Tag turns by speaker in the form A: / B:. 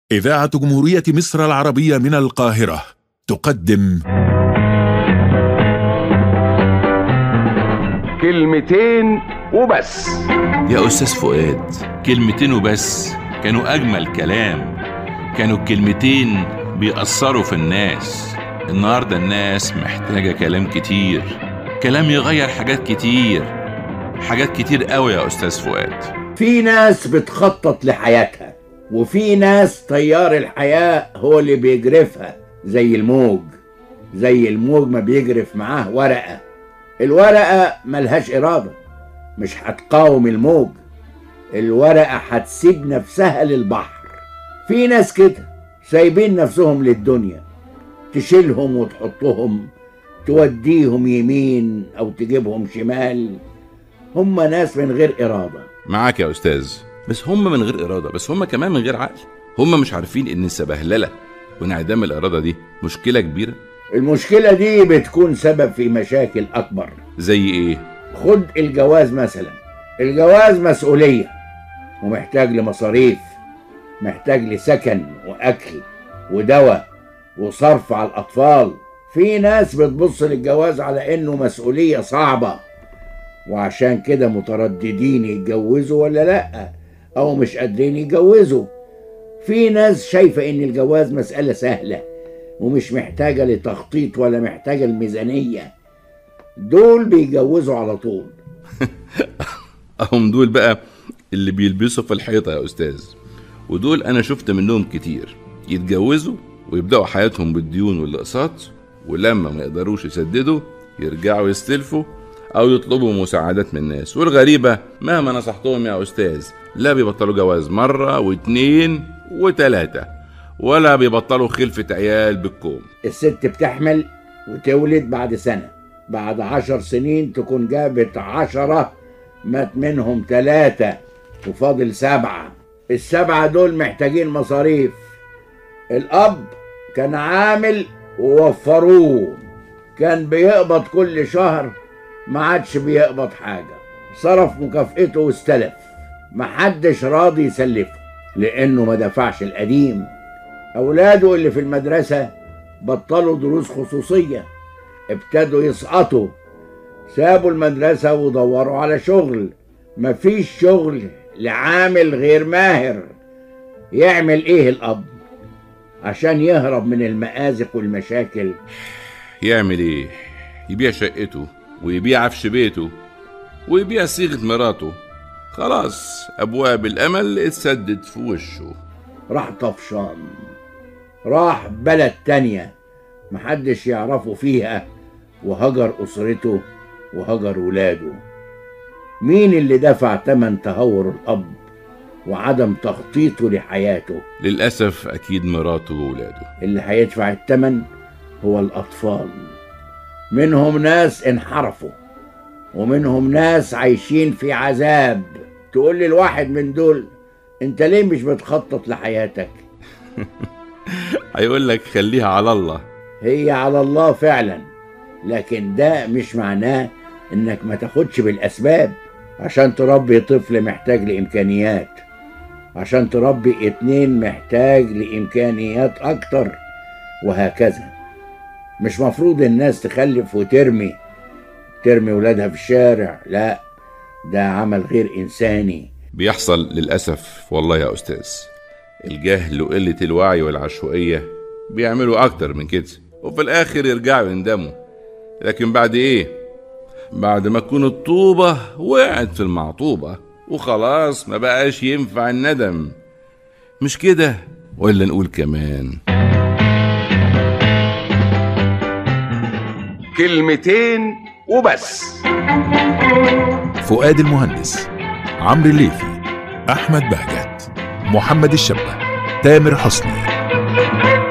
A: إذاعة جمهورية مصر العربية من القاهرة تقدم
B: كلمتين وبس.
C: يا أستاذ فؤاد، كلمتين وبس كانوا أجمل كلام. كانوا الكلمتين بيأثروا في الناس. النهاردة الناس محتاجة كلام كتير، كلام يغير حاجات كتير، حاجات كتير قوي يا أستاذ فؤاد.
D: في ناس بتخطط لحياتها، وفي ناس طيار الحياة هو اللي بيجرفها زي الموج ما بيجرف معاه ورقة. الورقة ملهاش إرادة، مش هتقاوم الموج، الورقة هتسيب نفسها للبحر. في ناس كده سايبين نفسهم للدنيا، تشيلهم وتحطهم، توديهم يمين أو تجيبهم شمال. هم ناس من غير إرادة.
C: معاك يا أستاذ، بس هم من غير إرادة، بس هم كمان من غير عقل. هم مش عارفين إن السبهللة وانعدام الإرادة دي مشكلة كبيرة.
D: المشكلة دي بتكون سبب في مشاكل أكبر.
C: زي إيه؟
D: خد الجواز مثلا. الجواز مسؤولية ومحتاج لمصاريف، محتاج لسكن وأكل ودواء وصرف على الأطفال. في ناس بتبص للجواز على إنه مسؤولية صعبة، وعشان كده مترددين يتجوزوا ولا لأ، أو مش قادرين يتجوزوا. في ناس شايفة إن الجواز مسألة سهلة ومش محتاجة لتخطيط ولا محتاجة الميزانية. دول بيجوزوا على طول.
C: هم دول بقى اللي بيلبسوا في الحيطة يا أستاذ، ودول أنا شفت منهم كتير. يتجوزوا ويبدأوا حياتهم بالديون والأقساط، ولما ما يقدروش يسددوا يرجعوا يستلفوا أو يطلبوا مساعدات من الناس. والغريبة مهما نصحتهم يا أستاذ لا بيبطلوا جواز مرة واتنين وتلاتة، ولا بيبطلوا خلفة عيال بالكوم.
D: الست بتحمل وتولد بعد سنة، بعد 10 سنين تكون جابت 10، مات منهم 3 وفاضل 7. ال7 دول محتاجين مصاريف. الأب كان عامل ووفروه، كان بيقبض كل شهر، ما عادش بيقبض حاجة، صرف مكافئته واستلف. محدش راضي يسلفه لأنه ما دفعش القديم. أولاده اللي في المدرسة بطلوا دروس خصوصية، ابتدوا يسقطوا، سابوا المدرسة ودوروا على شغل. مفيش شغل لعامل غير ماهر. يعمل ايه الأب عشان يهرب من المآزق والمشاكل؟
C: يعمل ايه؟ يبيع شقته ويبيع عفش بيته ويبيع صيغة مراته. خلاص أبواب الأمل اتسدد في وشه.
D: راح طفشان، راح بلد تانية محدش يعرفه فيها، وهجر أسرته وهجر ولاده. مين اللي دفع تمن تهور الأب وعدم تخطيطه لحياته؟
C: للأسف أكيد مراته وولاده. اللي
D: هيدفع التمن هو الأطفال. منهم ناس انحرفوا ومنهم ناس عايشين في عذاب. تقول لي الواحد من دول انت ليه مش بتخطط لحياتك؟
C: هيقول لك خليها على الله.
D: هي على الله فعلا، لكن ده مش معناه انك ما تاخدش بالاسباب. عشان تربي طفل محتاج لامكانيات، عشان تربي 2 محتاج لامكانيات اكتر، وهكذا. مش مفروض الناس تخلف وترمي ولادها في الشارع، لا، ده عمل غير انساني.
C: بيحصل للأسف والله يا أستاذ. الجهل وقلة الوعي والعشوائية بيعملوا أكتر من كده، وفي الآخر يرجعوا يندموا. لكن بعد إيه؟ بعد ما تكون الطوبة وقعت في المعطوبة وخلاص ما بقاش ينفع الندم. مش كده؟ ولا نقول كمان
B: كلمتين وبس.
A: فؤاد المهندس، عمرو الليثي، أحمد بهجت، محمد الشبة، تامر حسني.